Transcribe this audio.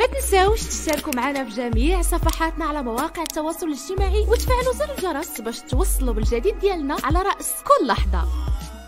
ما تنساوش تشتركوا معنا في جميع صفحاتنا على مواقع التواصل الاجتماعي وتفعلوا زر الجرس باش توصلوا بالجديد ديالنا على رأس كل لحظة.